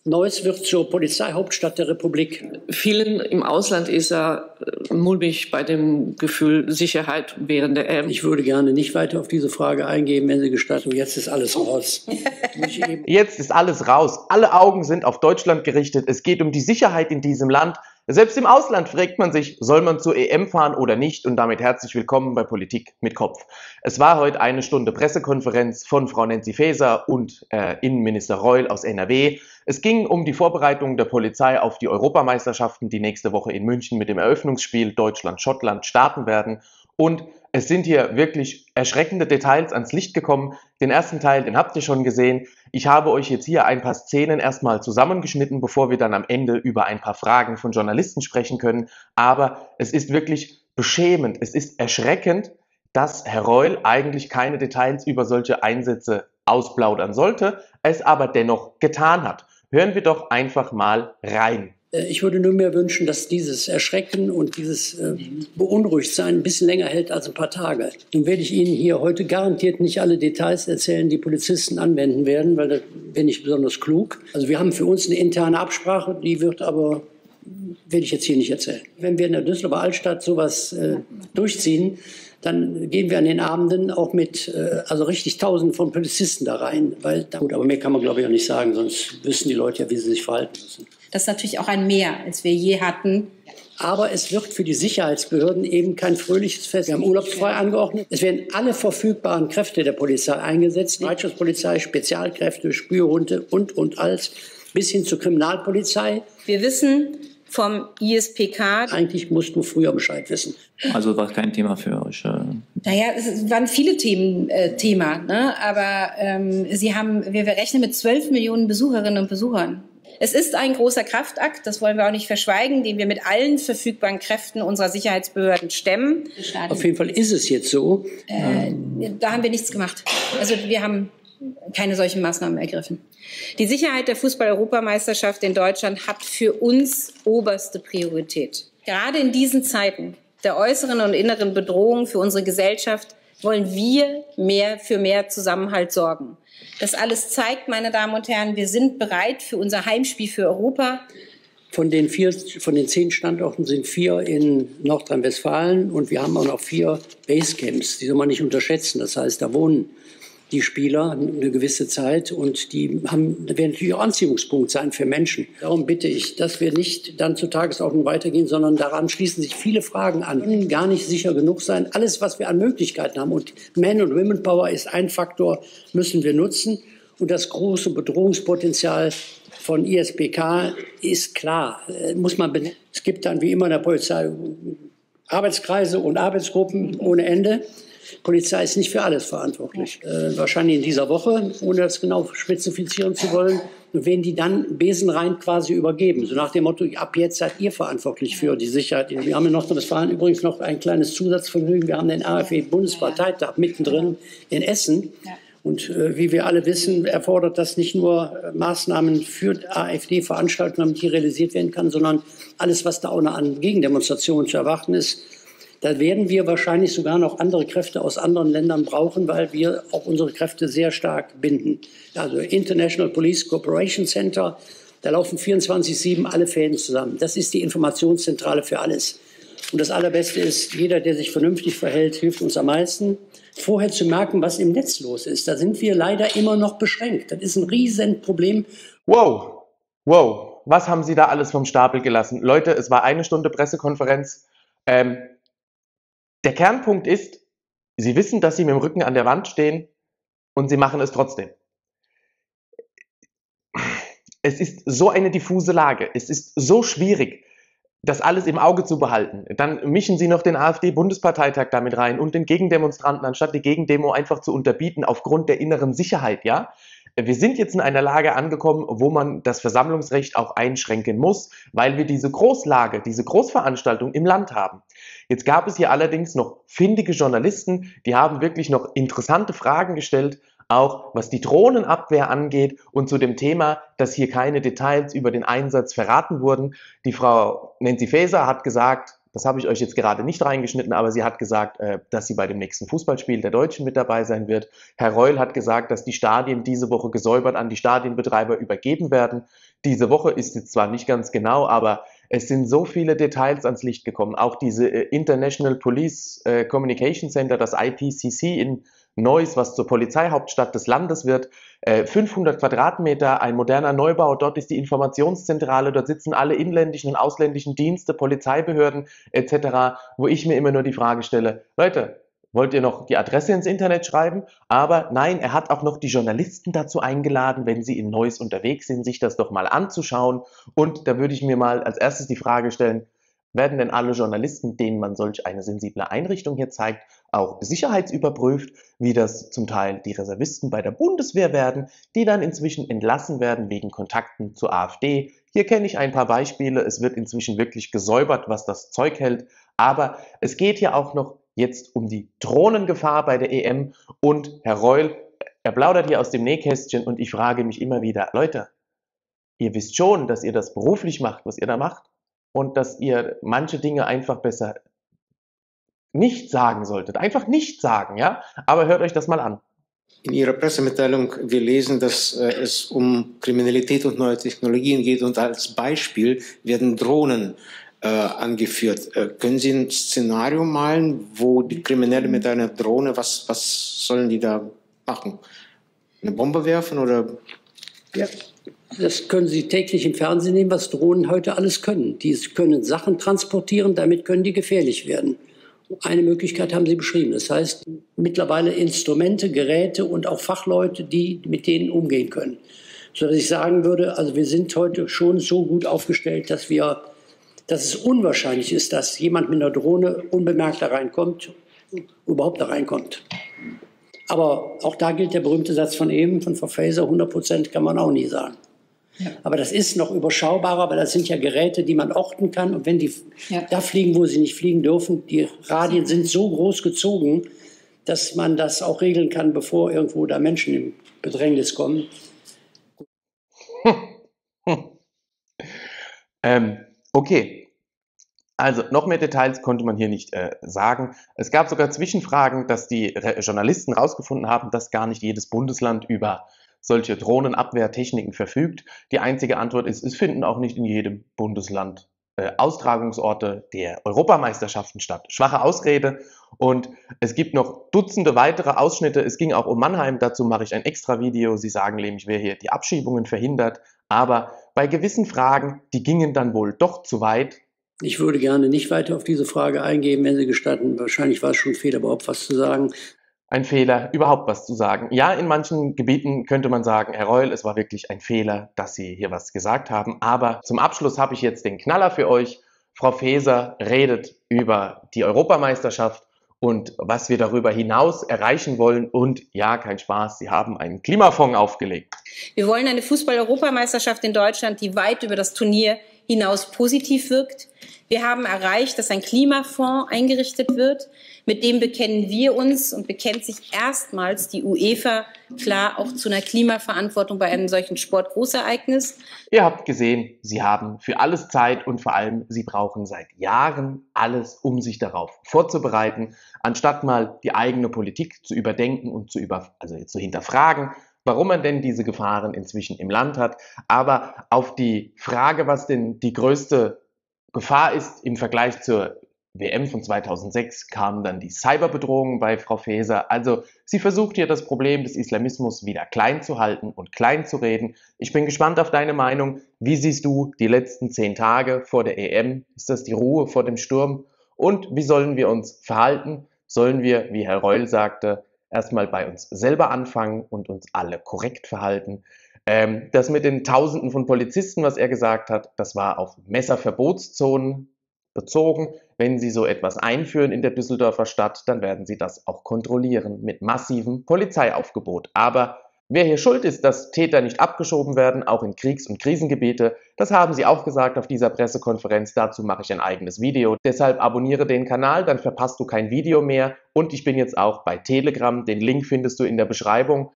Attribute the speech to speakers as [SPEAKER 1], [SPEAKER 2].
[SPEAKER 1] Neuss wird zur Polizeihauptstadt der Republik.
[SPEAKER 2] Vielen im Ausland ist er mulmig bei dem Gefühl Sicherheit während der EM.
[SPEAKER 1] Ich würde gerne nicht weiter auf diese Frage eingehen, wenn Sie gestatten. Jetzt ist alles raus.
[SPEAKER 3] Jetzt ist alles raus. Alle Augen sind auf Deutschland gerichtet. Es geht um die Sicherheit in diesem Land. Selbst im Ausland fragt man sich, soll man zur EM fahren oder nicht? Und damit herzlich willkommen bei Politik mit Kopf. Es war heute eine Stunde Pressekonferenz von Frau Nancy Faeser und Innenminister Reul aus NRW. Es ging um die Vorbereitung der Polizei auf die Europameisterschaften, die nächste Woche in München mit dem Eröffnungsspiel Deutschland-Schottland starten werden. Und es sind hier wirklich erschreckende Details ans Licht gekommen. Den ersten Teil, den habt ihr schon gesehen. Ich habe euch jetzt hier ein paar Szenen erstmal zusammengeschnitten, bevor wir dann am Ende über ein paar Fragen von Journalisten sprechen können. Aber es ist wirklich beschämend, es ist erschreckend, dass Herr Reul eigentlich keine Details über solche Einsätze ausplaudern sollte, es aber dennoch getan hat. Hören wir doch einfach mal rein.
[SPEAKER 1] Ich würde nur mehr wünschen, dass dieses Erschrecken und dieses Beunruhigtsein ein bisschen länger hält als ein paar Tage. Nun werde ich Ihnen hier heute garantiert nicht alle Details erzählen, die Polizisten anwenden werden, weil da bin ich besonders klug. Also wir haben für uns eine interne Absprache, die wird aber, werde ich jetzt hier nicht erzählen. Wenn wir in der Düsseldorfer Altstadt sowas durchziehen, dann gehen wir an den Abenden auch mit also richtig Tausenden von Polizisten da rein. Gut, aber mehr kann man, glaube ich, auch nicht sagen, sonst wissen die Leute ja, wie sie sich verhalten müssen.
[SPEAKER 4] Das ist natürlich auch ein Mehr, als wir je hatten.
[SPEAKER 1] Aber es wird für die Sicherheitsbehörden eben kein fröhliches Fest. Wir haben urlaubsfrei angeordnet. Es werden alle verfügbaren Kräfte der Polizei eingesetzt. Bereitschaftspolizei, Spezialkräfte, Spürhunde und alles, bis hin zur Kriminalpolizei.
[SPEAKER 4] Wir wissen vom ISPK.
[SPEAKER 1] Eigentlich musst du früher Bescheid wissen.
[SPEAKER 5] Also war kein Thema für euch?
[SPEAKER 4] Naja, es waren viele Themen Thema, ne? Aber wir rechnen mit 12 Millionen Besucherinnen und Besuchern. Es ist ein großer Kraftakt, das wollen wir auch nicht verschweigen, den wir mit allen verfügbaren Kräften unserer Sicherheitsbehörden stemmen.
[SPEAKER 1] Auf jeden Fall ist es jetzt so.
[SPEAKER 4] Da haben wir nichts gemacht. Also wir haben keine solchen Maßnahmen ergriffen. Die Sicherheit der Fußball-Europameisterschaft in Deutschland hat für uns oberste Priorität. Gerade in diesen Zeiten der äußeren und inneren Bedrohung für unsere Gesellschaft wollen wir für mehr Zusammenhalt sorgen. Das alles zeigt, meine Damen und Herren, wir sind bereit für unser Heimspiel für Europa.
[SPEAKER 1] Von den 10 Standorten sind 4 in Nordrhein-Westfalen und wir haben auch noch 4 Basecamps. Die soll man nicht unterschätzen. Das heißt, da wohnen die Spieler eine gewisse Zeit und die werden natürlich auch Anziehungspunkt sein für Menschen. Darum bitte ich, dass wir nicht dann zur Tagesordnung weitergehen, sondern daran schließen sich viele Fragen an. Wir können gar nicht sicher genug sein. Alles, was wir an Möglichkeiten haben, und Man- und Women-Power ist ein Faktor, müssen wir nutzen. Und das große Bedrohungspotenzial von ISPK ist klar, muss man benennen. Es gibt dann wie immer in der Polizei Arbeitskreise und Arbeitsgruppen ohne Ende. Polizei ist nicht für alles verantwortlich. Wahrscheinlich in dieser Woche, ohne das genau spezifizieren zu wollen, werden die dann besenrein quasi übergeben. So nach dem Motto, ab jetzt seid ihr verantwortlich für die Sicherheit. Wir haben in Nordrhein-Westfalen übrigens noch ein kleines Zusatzvergnügen. Wir haben den AfD-Bundesparteitag mittendrin in Essen. Und wie wir alle wissen, erfordert das nicht nur Maßnahmen für AfD-Veranstaltungen, damit die realisiert werden kann, sondern alles, was da auch noch an Gegendemonstrationen zu erwarten ist. Da werden wir wahrscheinlich sogar noch andere Kräfte aus anderen Ländern brauchen, weil wir auch unsere Kräfte sehr stark binden. Also International Police Cooperation Center, da laufen 24/7 alle Fäden zusammen. Das ist die Informationszentrale für alles. Und das Allerbeste ist, jeder, der sich vernünftig verhält, hilft uns am meisten. Vorher zu merken, was im Netz los ist, da sind wir leider immer noch beschränkt. Das ist ein Riesenproblem.
[SPEAKER 3] Wow, was haben Sie da alles vom Stapel gelassen? Leute, es war eine Stunde Pressekonferenz. Der Kernpunkt ist, Sie wissen, dass Sie mit dem Rücken an der Wand stehen und Sie machen es trotzdem. Es ist so eine diffuse Lage. Es ist so schwierig, das alles im Auge zu behalten. Dann mischen Sie noch den AfD-Bundesparteitag damit rein und den Gegendemonstranten, anstatt die Gegendemo einfach zu unterbieten aufgrund der inneren Sicherheit, ja? Wir sind jetzt in einer Lage angekommen, wo man das Versammlungsrecht auch einschränken muss, weil wir diese Großlage, diese Großveranstaltung im Land haben. Jetzt gab es hier allerdings noch findige Journalisten, die haben wirklich noch interessante Fragen gestellt, auch was die Drohnenabwehr angeht und zu dem Thema, dass hier keine Details über den Einsatz verraten wurden. Die Frau Nancy Faeser hat gesagt, das habe ich euch jetzt gerade nicht reingeschnitten, aber sie hat gesagt, dass sie bei dem nächsten Fußballspiel der Deutschen mit dabei sein wird. Herr Reul hat gesagt, dass die Stadien diese Woche gesäubert an die Stadienbetreiber übergeben werden. Diese Woche ist jetzt zwar nicht ganz genau, aber es sind so viele Details ans Licht gekommen. Auch diese International Police Communication Center, das IPCC in Neuss, was zur Polizeihauptstadt des Landes wird. 500 Quadratmeter, ein moderner Neubau. Dort ist die Informationszentrale. Dort sitzen alle inländischen und ausländischen Dienste, Polizeibehörden etc., wo ich mir immer nur die Frage stelle, Leute, wollt ihr noch die Adresse ins Internet schreiben? Aber nein, er hat auch noch die Journalisten dazu eingeladen, wenn sie in Neuss unterwegs sind, sich das doch mal anzuschauen. Und da würde ich mir mal als erstes die Frage stellen, werden denn alle Journalisten, denen man solch eine sensible Einrichtung hier zeigt, auch sicherheitsüberprüft, wie das zum Teil die Reservisten bei der Bundeswehr werden, die dann inzwischen entlassen werden wegen Kontakten zur AfD. Hier kenne ich ein paar Beispiele. Es wird inzwischen wirklich gesäubert, was das Zeug hält. Aber es geht hier auch noch jetzt um die Drohnengefahr bei der EM. Und Herr Reul, er plaudert hier aus dem Nähkästchen und ich frage mich immer wieder, Leute, ihr wisst schon, dass ihr das beruflich macht, was ihr da macht und dass ihr manche Dinge einfach besser nicht sagen solltet. Einfach nicht sagen, ja? Aber hört euch das mal an.
[SPEAKER 6] In Ihrer Pressemitteilung wir lesen, dass es um Kriminalität und neue Technologien geht und als Beispiel werden Drohnen angeführt. Können Sie ein Szenario malen, wo die Kriminellen mit einer Drohne, was sollen die da machen? Eine Bombe werfen oder?
[SPEAKER 1] Ja, das können Sie täglich im Fernsehen nehmen, was Drohnen heute alles können. Die können Sachen transportieren, damit können die gefährlich werden. Eine Möglichkeit haben Sie beschrieben. Das heißt, mittlerweile Instrumente, Geräte und auch Fachleute, die mit denen umgehen können. Sodass ich sagen würde, also wir sind heute schon so gut aufgestellt, dass es unwahrscheinlich ist, dass jemand mit einer Drohne unbemerkt da reinkommt, überhaupt da reinkommt. Aber auch da gilt der berühmte Satz von eben, von Frau Faeser, 100% kann man auch nie sagen. Ja. Aber das ist noch überschaubarer, weil das sind ja Geräte, die man orten kann. Und wenn die da fliegen, wo sie nicht fliegen dürfen, die Radien sind so groß gezogen, dass man das auch regeln kann, bevor irgendwo da Menschen in Bedrängnis kommen.
[SPEAKER 3] Okay, also noch mehr Details konnte man hier nicht sagen. Es gab sogar Zwischenfragen, dass die Journalisten herausgefunden haben, dass gar nicht jedes Bundesland über solche Drohnenabwehrtechniken verfügt. Die einzige Antwort ist, es finden auch nicht in jedem Bundesland Austragungsorte der Europameisterschaften statt. Schwache Ausrede. Und es gibt noch Dutzende weitere Ausschnitte. Es ging auch um Mannheim. Dazu mache ich ein extra Video. Sie sagen nämlich, wer hier die Abschiebungen verhindert. Aber bei gewissen Fragen, die gingen dann wohl doch zu weit.
[SPEAKER 1] Ich würde gerne nicht weiter auf diese Frage eingehen, wenn Sie gestatten. Wahrscheinlich war es schon ein Fehler, überhaupt was zu sagen.
[SPEAKER 3] Ein Fehler, überhaupt was zu sagen. Ja, in manchen Gebieten könnte man sagen, Herr Reul, es war wirklich ein Fehler, dass Sie hier was gesagt haben. Aber zum Abschluss habe ich jetzt den Knaller für euch. Frau Faeser redet über die Europameisterschaft und was wir darüber hinaus erreichen wollen. Und ja, kein Spaß, Sie haben einen Klimafonds aufgelegt.
[SPEAKER 4] Wir wollen eine Fußball-Europameisterschaft in Deutschland, die weit über das Turnier hinaus positiv wirkt. Wir haben erreicht, dass ein Klimafonds eingerichtet wird. Mit dem bekennen wir uns und bekennt sich erstmals die UEFA klar auch zu einer Klimaverantwortung bei einem solchen Sportgroßereignis.
[SPEAKER 3] Ihr habt gesehen, Sie haben für alles Zeit und vor allem, Sie brauchen seit Jahren alles, um sich darauf vorzubereiten, anstatt mal die eigene Politik zu überdenken und zu hinterfragen, warum man denn diese Gefahren inzwischen im Land hat. Aber auf die Frage, was denn die größte Gefahr ist im Vergleich zur WM von 2006, kamen dann die Cyberbedrohungen bei Frau Faeser. Also sie versucht hier das Problem des Islamismus wieder klein zu halten und klein zu reden. Ich bin gespannt auf deine Meinung. Wie siehst du die letzten 10 Tage vor der EM? Ist das die Ruhe vor dem Sturm? Und wie sollen wir uns verhalten? Sollen wir, wie Herr Reul sagte, erstmal bei uns selber anfangen und uns alle korrekt verhalten? Das mit den Tausenden von Polizisten, was er gesagt hat, das war auf Messerverbotszonen bezogen. Wenn Sie so etwas einführen in der Düsseldorfer Stadt, dann werden Sie das auch kontrollieren mit massivem Polizeiaufgebot. Aber wer hier schuld ist, dass Täter nicht abgeschoben werden, auch in Kriegs- und Krisengebiete, das haben Sie auch gesagt auf dieser Pressekonferenz. Dazu mache ich ein eigenes Video. Deshalb abonniere den Kanal, dann verpasst du kein Video mehr. Und ich bin jetzt auch bei Telegram. Den Link findest du in der Beschreibung.